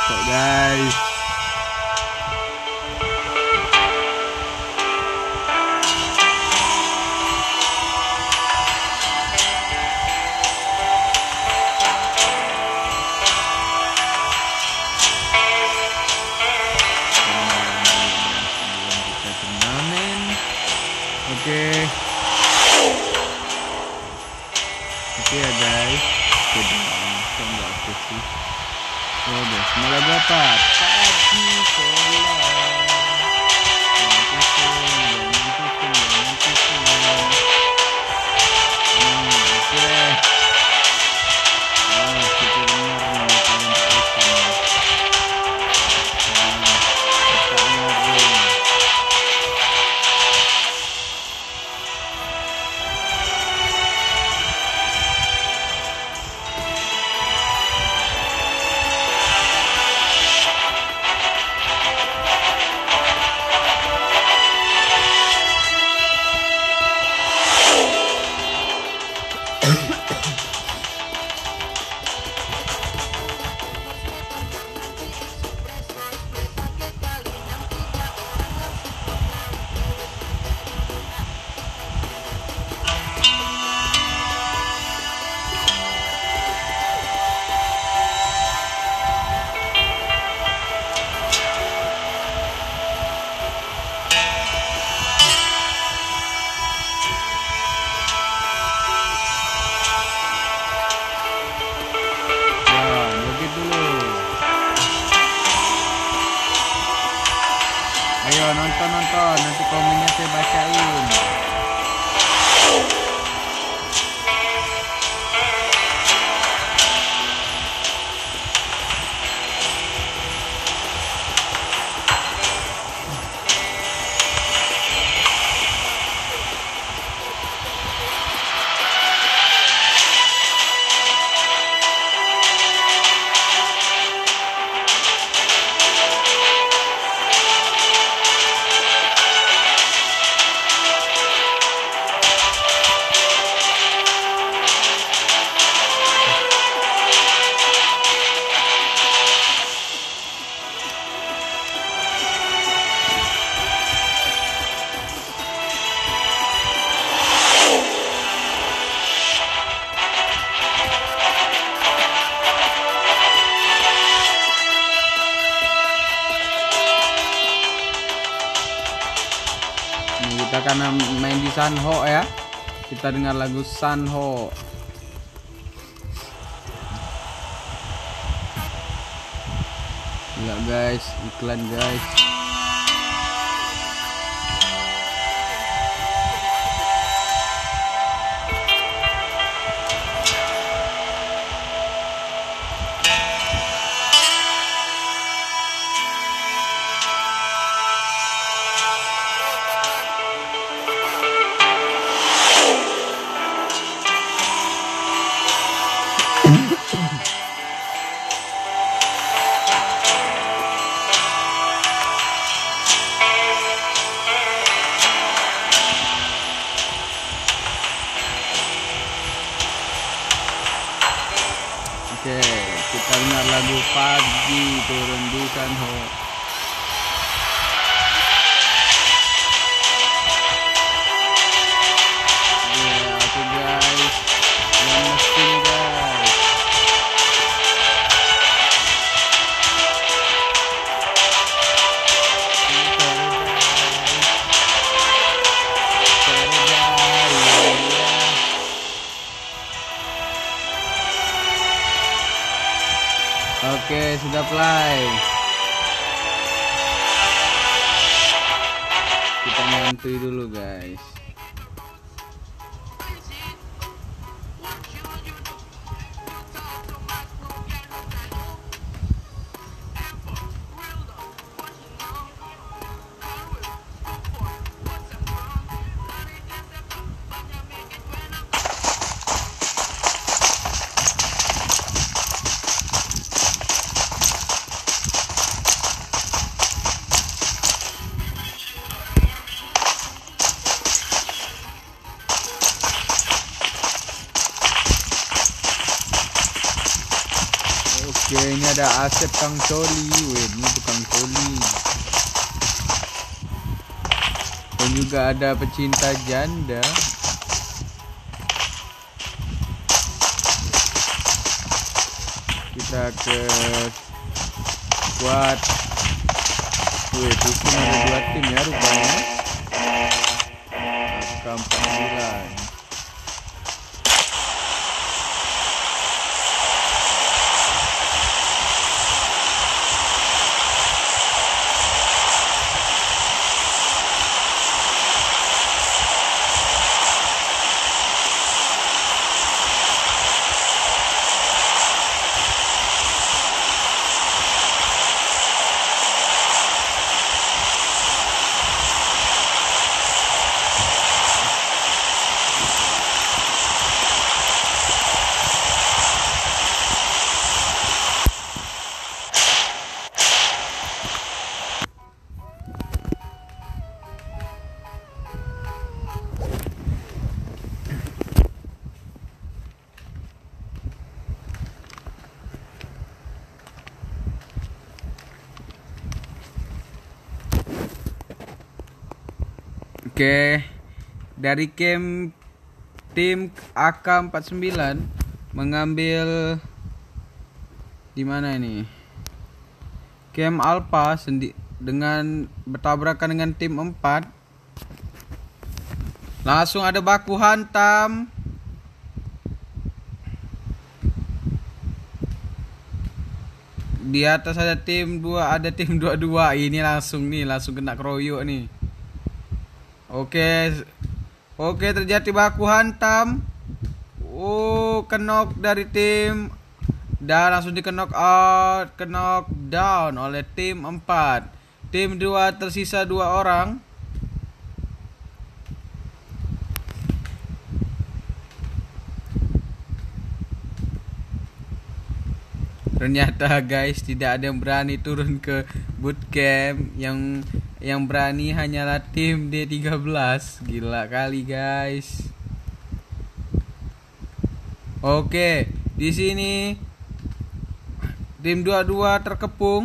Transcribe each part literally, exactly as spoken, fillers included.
Mantap guys. Oke, oke ya guys, sudah langsung nggak aktif sih. Oh guys, semoga dapat tadi kola. Ayo nonton-nonton, nanti komennya saya bacain. Kita akan main di Sanho ya. Kita dengar lagu Sanho. Enggak guys, iklan guys. Oke, kita dengar lagu Pagi turun di Sanho. Ya, oke guys, yang mesin guys. Oke, sudah play. Kita nyantui dulu guys. ada Asep Kang Coli. Weh, ini tukang coli. Dan juga ada pecinta janda. Kita ke squad. Wih, pusing ada dua tim ya rupanya. Angka empat puluh sembilan. Oke, dari game tim A K empat puluh sembilan mengambil di mana ini? Game Alpha sendi dengan bertabrakan dengan tim empat. Langsung ada baku hantam. Di atas ada tim dua, ada tim dua dua. Ini langsung nih, langsung kena keroyok nih. Oke, oke terjadi baku hantam. Oh, kenok dari tim dan langsung di knock out, knock down oleh tim empat. Tim dua tersisa dua orang. Ternyata guys, tidak ada yang berani turun ke bootcamp. Yang yang berani hanyalah tim D tiga belas. Gila kali guys. Oke, di sini tim dua dua terkepung.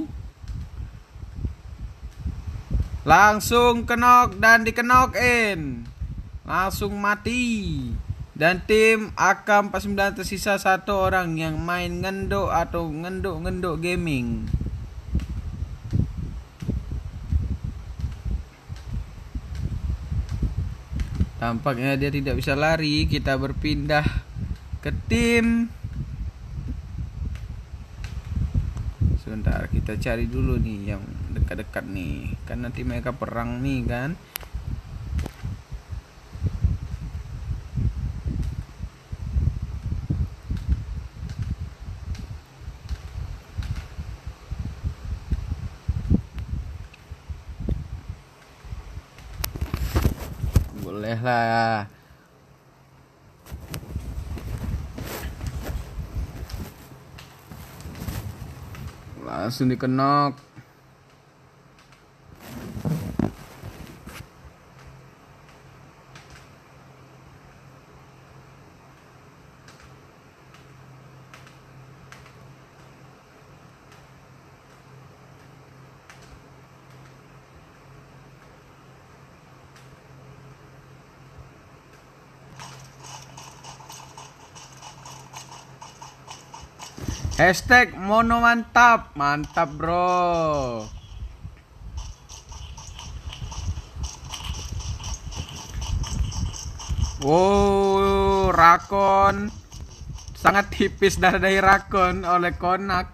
Langsung kenok dan dikenokin. Langsung mati. Dan tim A K empat puluh sembilan tersisa satu orang yang main ngendok atau ngendok-ngendok gaming. Tampaknya dia tidak bisa lari. Kita berpindah ke tim. Sebentar, kita cari dulu nih yang dekat-dekat nih. Kan nanti mereka perang nih kan. Boleh lah. Langsung dikenok. Hashtag mono mantap. Mantap bro. Wow, Rakon sangat tipis dari Rakon oleh Konak.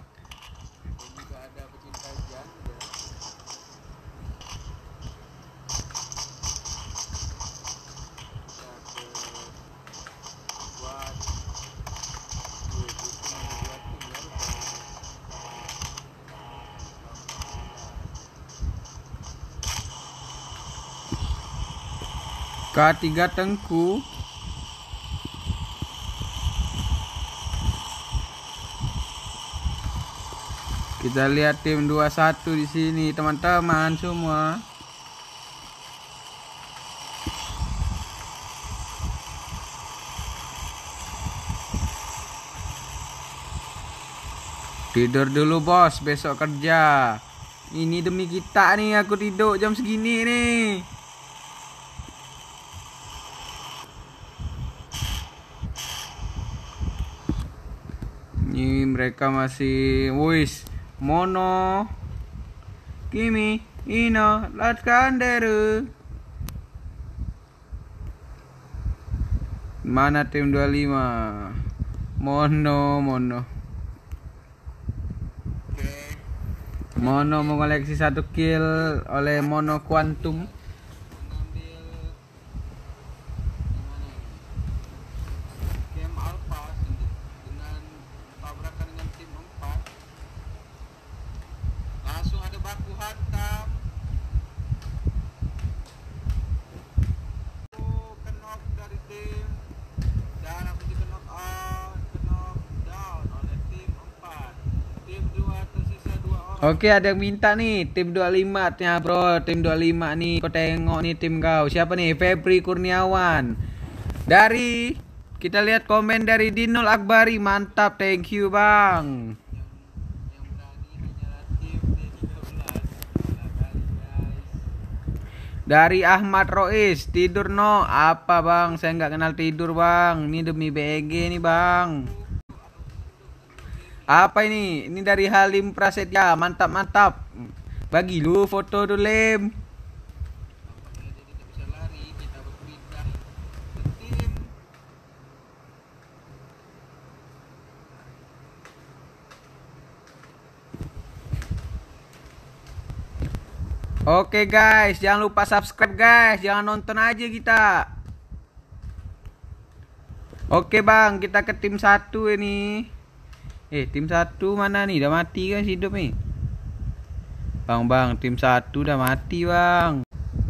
K tiga Tengku. Kita lihat tim dua satu di sini, teman-teman semua. Tidur dulu bos, besok kerja. Ini demi kita nih, aku tidur jam segini nih. Ini mereka masih, wis, mono, kimi, ino, latkanderu. Mana tim dua puluh lima? Mono, mono. Mono mengoleksi satu kill oleh Mono Quantum. Game Alpha dengan tabrakan dengan tim empat. Langsung ada baku hantam. Oh, knock dari tim dan aku di knock out, knock down oleh tim empat. Tim dua tersisa dua orang. Oke, ada yang minta nih tim dua puluh lima nya bro, tim dua puluh lima nih. Kau tengok nih tim kau. Siapa nih? Febri Kurniawan. Dari kita lihat komen dari Dinul Akbari, mantap, thank you bang. Dari Ahmad Rois, tidur no, apa bang? Saya nggak kenal tidur bang. Ini demi B E G nih bang. Apa ini? Ini dari Halim Prasetya, mantap mantap. Bagi lu foto dulu Lim. Oke guys, jangan lupa subscribe guys, jangan nonton aja kita. Oke bang, kita ke tim satu ini. Eh, tim satu mana nih? Udah mati kan si hidup nih. Bang, bang, tim satu udah mati bang.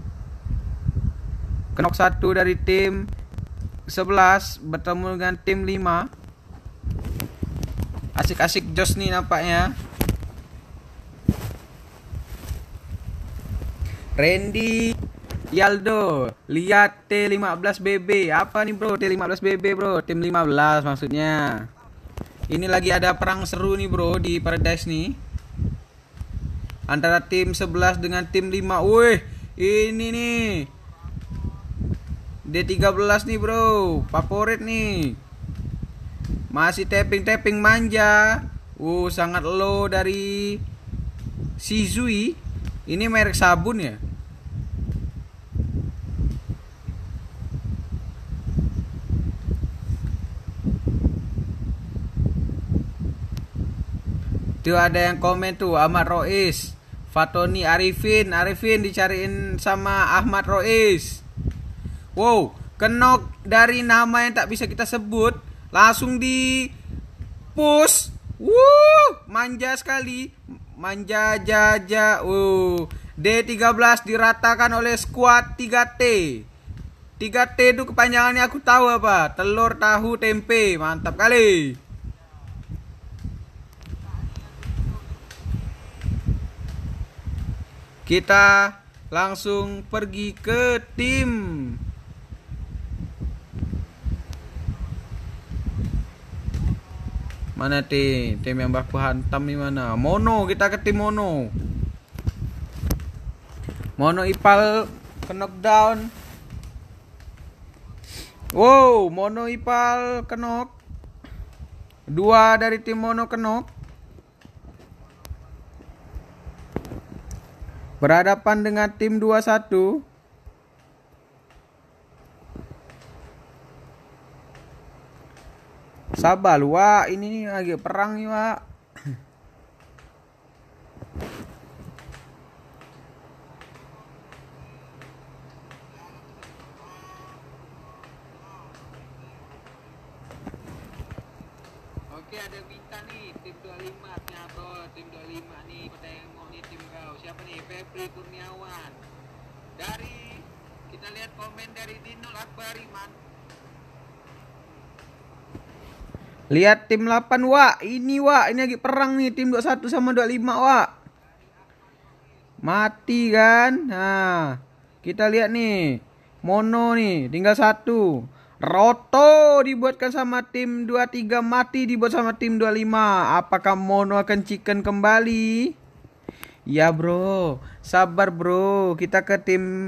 Knock satu dari tim sebelas bertemu dengan tim lima. Asik-asik jos nih nampaknya. Randy Yaldo, lihat T lima belas B B. Apa nih bro? T lima belas B B bro, tim lima belas maksudnya. Ini lagi ada perang seru nih bro di Paradise nih. Antara tim sebelas dengan tim lima. Wih, ini nih D tiga belas nih bro, favorit nih. Masih tapping-tapping manja. Uh, sangat low dari Shizui. Ini merek sabun ya. Tuh ada yang komen tuh, Ahmad Rois, Fatoni Arifin, Arifin dicariin sama Ahmad Rois. Wow, kenok dari nama yang tak bisa kita sebut, langsung di push. Wuh, manja sekali, manja jaja. Uh, D tiga belas diratakan oleh squad tiga T. tiga T itu kepanjangannya aku tahu apa, telur, tahu, tempe, mantap kali. Kita langsung pergi ke tim. Mana tim? Tim yang baku hantam di mana? Mono, kita ke tim Mono. Mono Ipal ke knockdown. Wow, Mono Ipal ke knock. Dua dari tim Mono ke knock. Berhadapan dengan tim dua puluh satu. Sabar lu, Wak. Ini nih lagi perang nih, Wak. Oke, ada yang minta nih tim dua puluh lima nya bro, tim dua puluh lima nih. Kita yang mau nih tim kau. Siapa nih? Febri Kurniawan. Dari kita lihat komen dari Dinul Akbari, man. Lihat tim delapan, Wak. Ini, Wak. Ini lagi perang nih tim dua puluh satu sama dua puluh lima, Wak. Mati kan? Nah, kita lihat nih. Mono nih, tinggal satu. Roto dibuatkan sama tim dua tiga, mati dibuat sama tim dua lima. Apakah Mono akan chicken kembali? Ya bro, sabar bro. Kita ke tim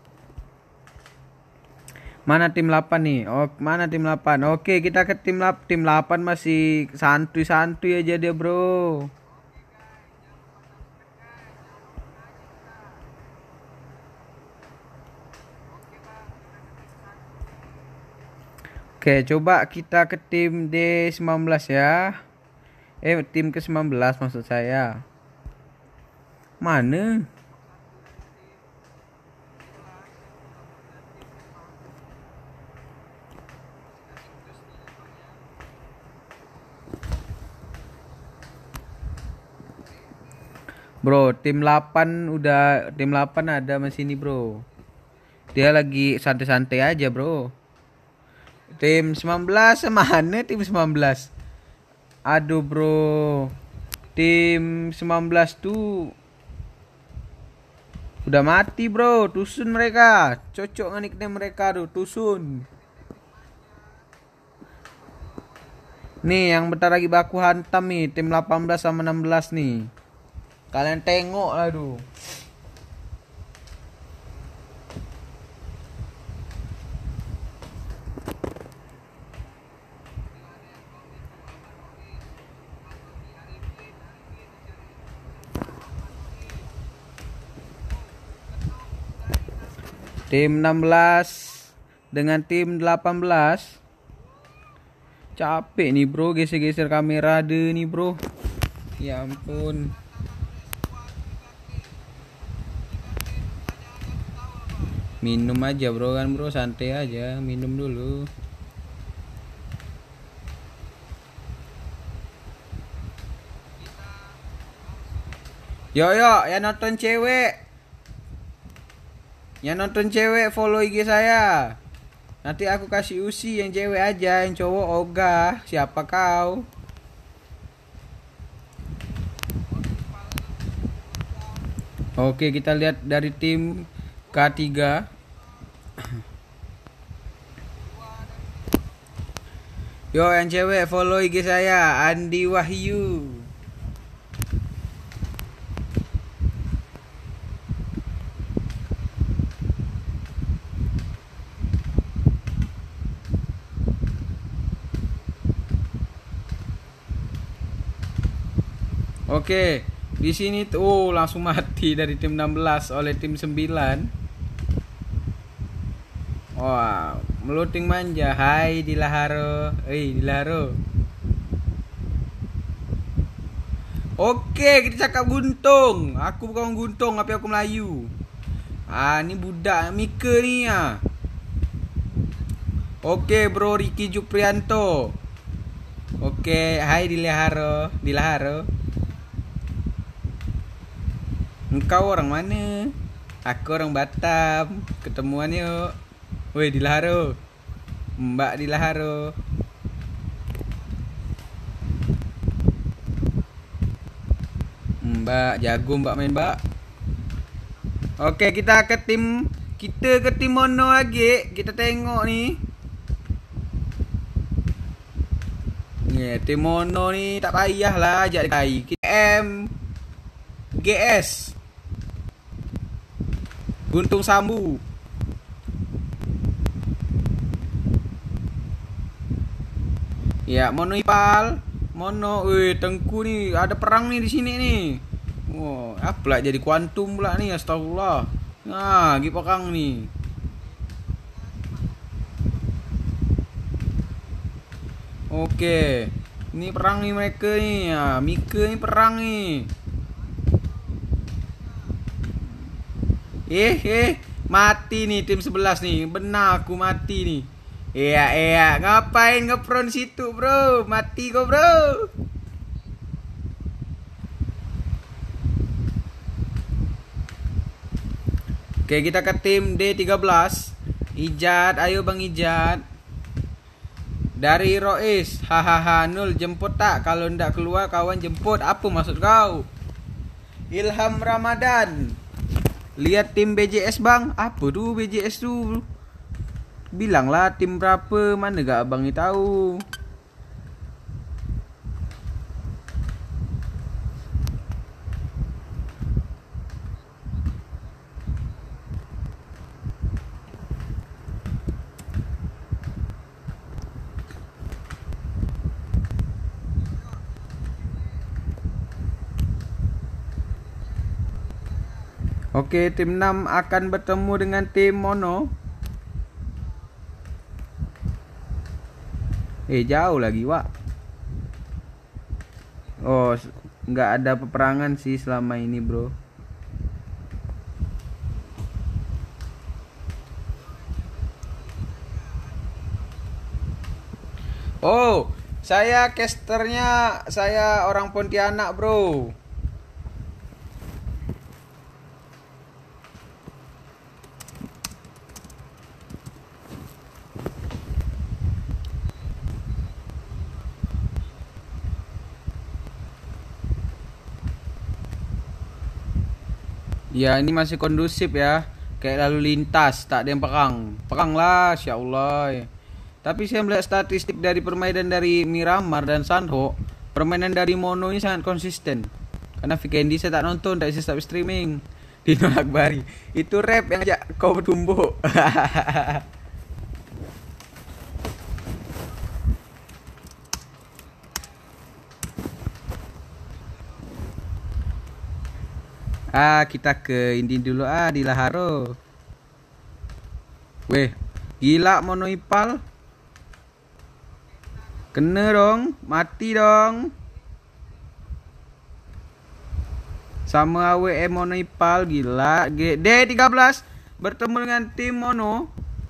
mana tim delapan nih? Oh, mana tim delapan? Oke, kita ke tim delapan. Tim delapan masih santuy-santuy aja dia, bro. Oke, coba kita ke tim D sembilan belas ya. Eh, tim ke sembilan belas maksud saya. Mana? Bro, tim delapan udah tim delapan ada masih ini, bro. Dia lagi santai-santai aja, bro. Tim sembilan belas mana tim sembilan belas? Aduh, bro. Tim sembilan belas tuh udah mati, bro. Tusun mereka. Cocok dengan nickname mereka tuh, Tusun. Nih, yang bentar lagi baku hantam nih, tim delapan belas sama enam belas nih. Kalian tengok lah tuh. Tim enam belas dengan tim delapan belas. Capek nih, bro, geser-geser kamera deh nih, bro. Ya ampun. Minum aja, bro, kan, bro, santai aja, minum dulu. Yo yo, yang nonton cewek. Yang nonton cewek follow I G saya. Nanti aku kasih usi yang cewek aja, yang cowok ogah. Siapa kau? Oke, kita lihat dari tim K tiga. Yo, yang cewek follow I G saya, Andi Wahyu. Oke, di sini tuh oh, langsung mati dari tim enam belas oleh tim sembilan. Wah, meluting manja. Hai Dilaharo. Eh, Dilaharo. Oke, kita cakap guntung. Aku bukan guntung, tapi aku Melayu. Ah, ini budak Mika ni ah. Oke, bro, Ricky Juprianto. Oke, hai Dilaharo. Dilaharo. Engkau orang mana? Aku orang Batam. Ketemuan yuk. Woi, Dilaharo. Mbak Dilaharo. Mbak jago mbak main mbak. Oke, kita ke tim kita ke tim Mono lagi. Kita tengok nih. Nih, tim Mono nih tak payah lah ajak kai. Kita M G S. Guntung Sambu. Ya, Mono Ipal, Mono, wih, Tengku nih, ada perang nih di sini nih. Wow, apa pula jadi kuantum pula nih, astagfirullah. Nah, gitu perang nih. Oke, ini perang nih mereka nih, ya, Mika nih perang nih. Eh, eh, mati nih tim sebelas nih, benar aku mati nih. Iya, iya, ngapain ngepron situ, bro? Mati kok, bro. Oke, kita ke tim D tiga belas. Ijat, ayo Bang Ijat. Dari Rois, hahaha, nul jemput tak? Kalau ndak keluar kawan jemput. Apa maksud kau? Ilham Ramadan. Lihat tim B J S, Bang. Apa tuh B J S tuh? Bilanglah tim berapa, mana gak abang ni tahu. Oke, tim enam akan bertemu dengan tim Mono. Eh, jauh lagi, Wak. Oh, nggak ada peperangan sih selama ini, bro. Oh, saya casternya, saya orang Pontianak, bro. Ya, ini masih kondusif ya. Kayak lalu lintas, tak ada yang perang. Perang lah, Insya Allah. Tapi saya melihat statistik dari permainan dari Miramar dan Sanho, permainan dari Mono ini sangat konsisten. Karena Vikendi saya tak nonton, tak bisa streaming. Dino Akbari, itu rap yang ajak kau bertumbuk. Ah, kita ke Indi dulu ah, di Laharo. Weh, gila Mono Ipal. Kena dong, mati dong. Sama A W M Mono Ipal, gila. D tiga belas bertemu dengan tim Mono.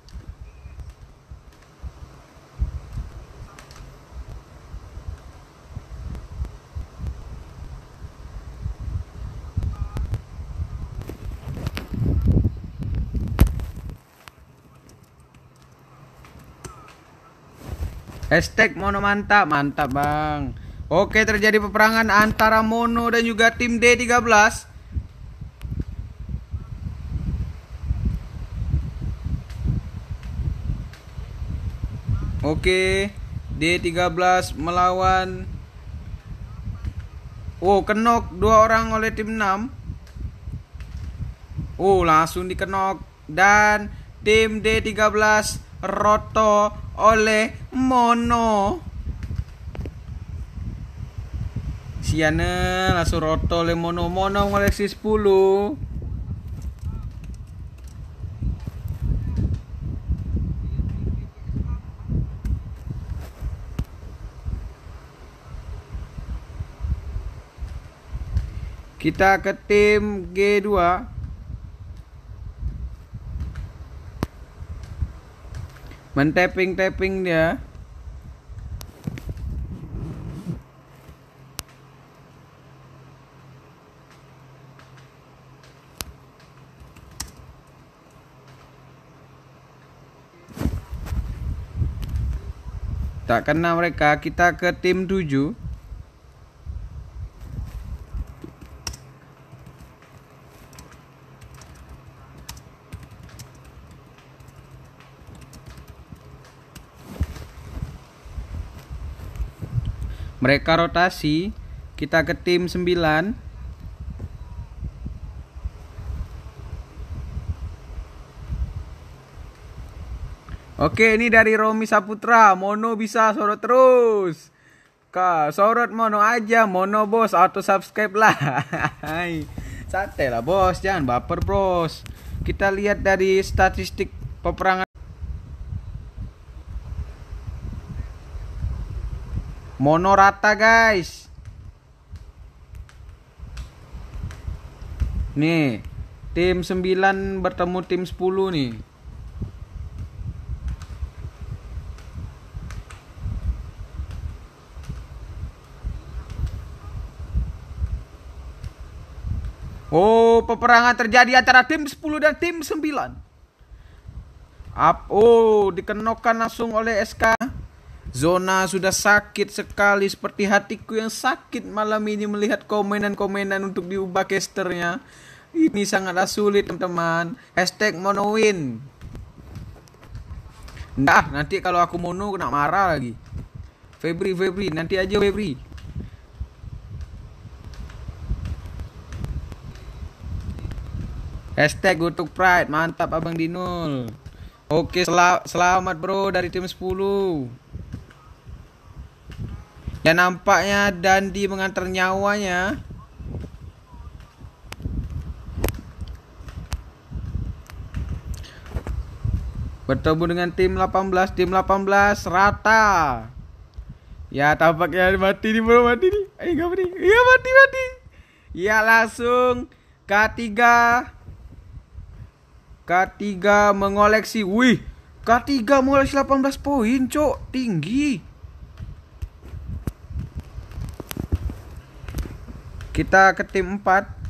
Hashtag Mono mantap, mantap bang. Oke, terjadi peperangan antara Mono dan juga tim D tiga belas. Oke, D tiga belas melawan. Oh, kenok dua orang oleh tim enam. Oh, langsung dikenok. Dan tim D tiga belas roto oleh Mono. Siana langsung roto oleh Mono. Mono mengoleksi sepuluh. Kita ke tim G dua. Mentaping-taping dia. Tak kena mereka. Kita ke tim tujuh. Mereka rotasi. Kita ke tim sembilan. Oke, ini dari Romi Saputra. Mono bisa sorot terus. Kak, sorot Mono aja. Mono bos, auto subscribe lah. Santai lah bos, jangan baper bros. Kita lihat dari statistik peperangan. Mono rata guys. Nih, tim sembilan bertemu tim sepuluh nih. Oh, peperangan terjadi antara tim sepuluh dan tim sembilan. Up, oh, dikenokkan langsung oleh S K. Zona sudah sakit sekali, seperti hatiku yang sakit malam ini melihat komenan-komenan untuk diubah casternya. Ini sangatlah sulit teman-teman. Hashtag monowin. Nggak, nanti kalau aku mono kena marah lagi. Febri, Febri, nanti aja Febri. Hashtag untuk Pride, mantap Abang Dinul. Oke, sel selamat bro dari tim sepuluh. Ya nampaknya Dandi mengantar nyawanya. Bertemu dengan tim delapan belas, tim delapan belas rata. Ya tampaknya mati nih bro, mati nih. Ayo gak mati. Iya mati, mati. Ya langsung K tiga. K tiga mengoleksi. Wih, K tiga mengoleksi delapan belas poin, cok. Tinggi. Kita ke tim empat.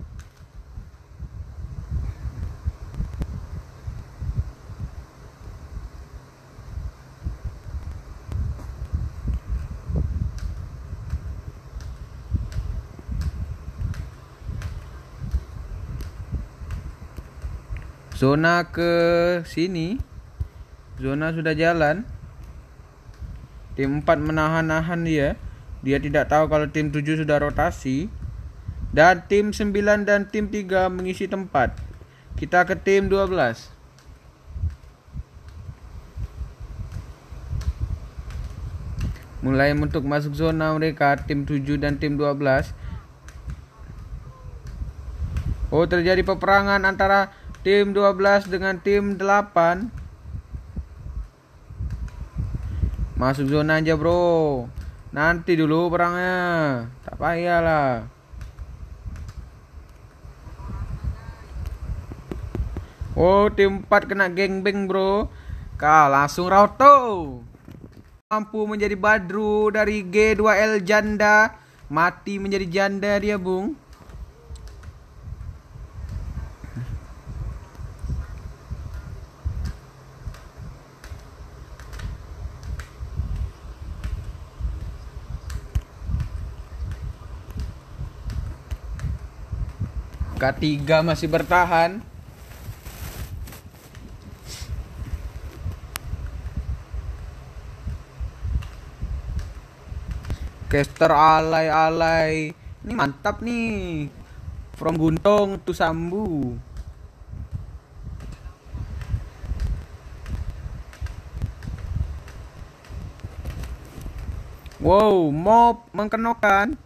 Zona ke sini. Zona sudah jalan. Tim empat menahan-nahan dia. Dia tidak tahu kalau tim tujuh sudah rotasi. Dan tim sembilan dan tim tiga mengisi tempat. Kita ke tim dua belas. Mulai untuk masuk zona mereka, tim tujuh dan tim dua belas. Oh, terjadi peperangan antara tim dua belas dengan tim delapan. Masuk zona aja bro. Nanti dulu perangnya. Tak payahlah. Oh, tim empat kena gangbang bro. Kah langsung rauto. Mampu menjadi Badru dari G dua L janda. Mati menjadi janda dia bung. K tiga masih bertahan. Caster alay-alay. Ini mantap nih. From Guntung to Sambu. Wow, mob mengkenokan.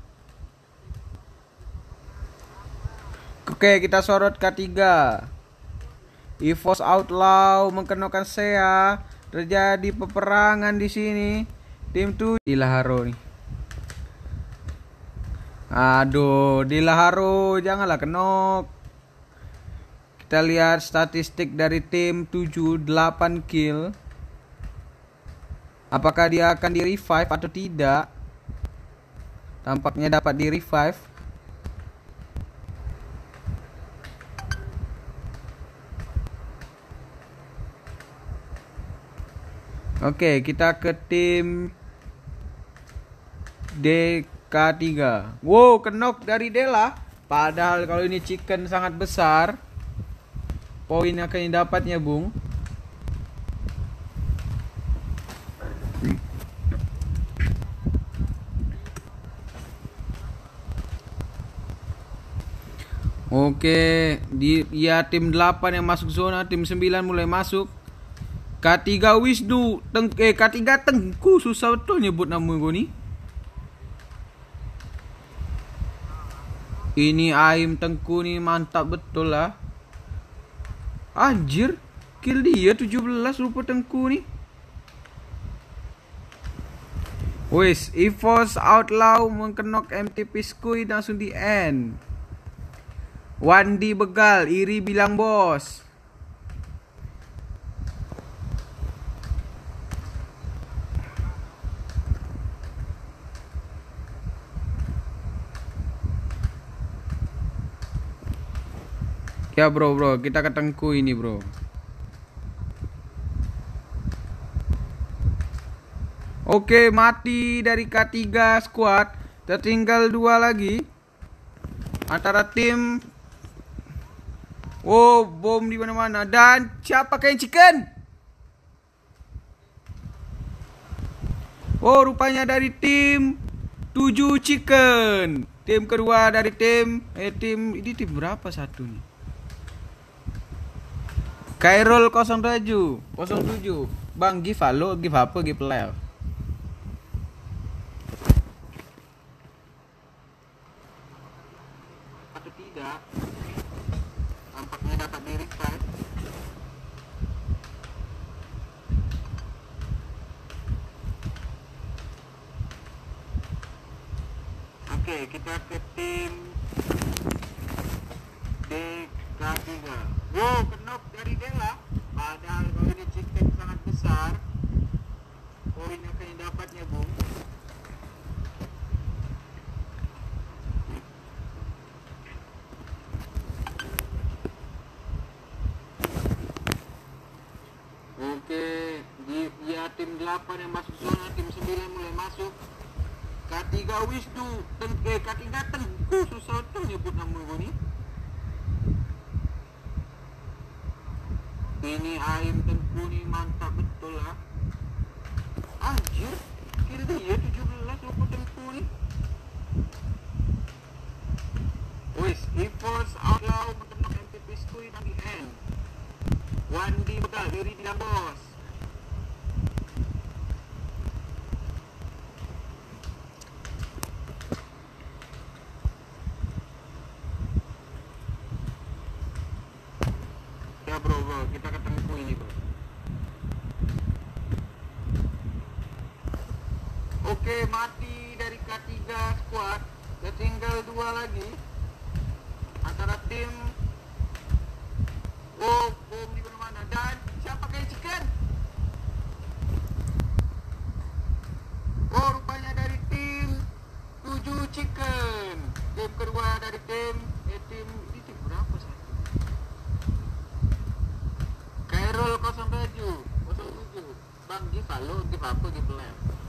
Oke, kita sorot K tiga. EVOS Outlaw mengkenokan Sea. Terjadi peperangan di sini. Tim tuh di Laharo nih. Aduh, di Laharo janganlah kenok. Kita lihat statistik dari tim tujuh, delapan kill. Apakah dia akan di revive atau tidak? Tampaknya dapat di revive. Oke, kita ke tim D K tiga. Wow, kenok dari Dela. Padahal kalau ini chicken sangat besar, poin yang akan didapatnya, Bung. Oke, di ya tim delapan yang masuk zona, tim sembilan mulai masuk. K tiga Wisnu, teng eh K tiga Tengku, susah betul nyebut nama gue nih. Ini Aim Tengku nih mantap betul lah. Anjir, kill dia tujuh belas rupa Tengku nih. Wis, EVOS Outlaw mengkenok M T P Skuy langsung di end. Wandi begal, iri bilang bos. Ya bro bro, kita ke Tengku ini bro. Oke, mati dari K tiga squad. Tertinggal dua lagi. Antara tim. Oh, bom di mana-mana. Dan siapa kayak chicken? Oh, rupanya dari tim tujuh Chicken. Tim kedua dari tim eh tim ini tim berapa satu nih? Kairul nol tujuh nol tujuh. Bang, give halo, give apa, give live. Atau tidak? Tampaknya dapat di request. Oke, kita ke tim D K tiga. Wow, kenop dari Dela. Padahal kalau ini chicken sangat besar, poin akan yang dapatnya, Bung. Oke, dia tim delapan yang masuk zona, tim sembilan mulai masuk. K tiga Wisnu, ten, eh, K tiga Tengku, susah tuh nyebut nama gue nih. Ini Aim Tengku nih mantap betul lah. Anjir, kira dia tujuh belas loko Tengku nih. Wis, Evos Outlaw mengenok M P P Skui dan di end. Wandi bekal diri tidak bos. Ya bro, bro, kita ketemu ini bro. Oke, mati dari K tiga squad. Ya tinggal dua lagi antara tim. Oh, bom di mana-mana. Dan siapa kayak chicken? Oh, rupanya dari tim tujuh Chicken. Tim kedua dari tim eh tim ini tim berapa satu? Kairul nol tujuh nol tujuh. Bang, give halo, give apa, give live.